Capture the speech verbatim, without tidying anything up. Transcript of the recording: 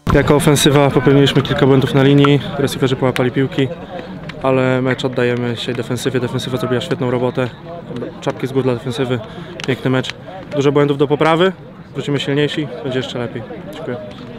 Jako ofensywa popełniliśmy kilka błędów na linii, receiverzy połapali piłki, ale mecz oddajemy dzisiaj defensywie. Defensywa zrobiła świetną robotę, czapki z góry dla defensywy, piękny mecz. Dużo błędów do poprawy, wrócimy silniejsi, będzie jeszcze lepiej. Dziękuję.